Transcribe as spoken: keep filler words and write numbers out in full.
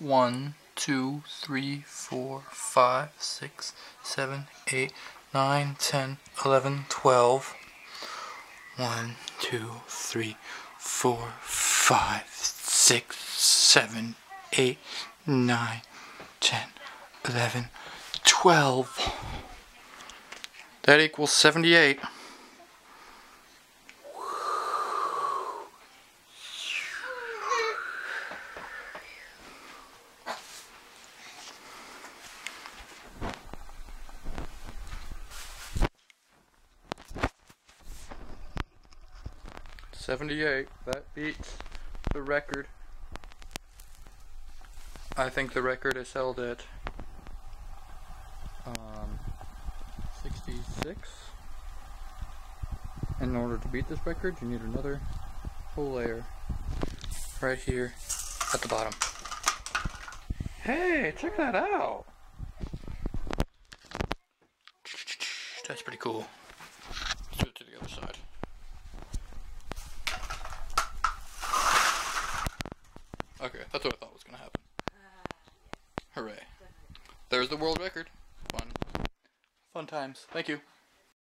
one, two, three, four, five, six, seven, eight, nine, ten, eleven, twelve. one, two, three, four, five, six, seven, eight, nine, ten, eleven, twelve. That equals seventy-eight. seventy-eight. That beats the record. I think the record is held at um, sixty-six. In order to beat this record, you need another whole layer right here at the bottom. Hey, check that out! That's pretty cool. Let's do it to the other side. Okay, that's what I thought was going to happen. Hooray. There's the world record. Fun. Fun times. Thank you.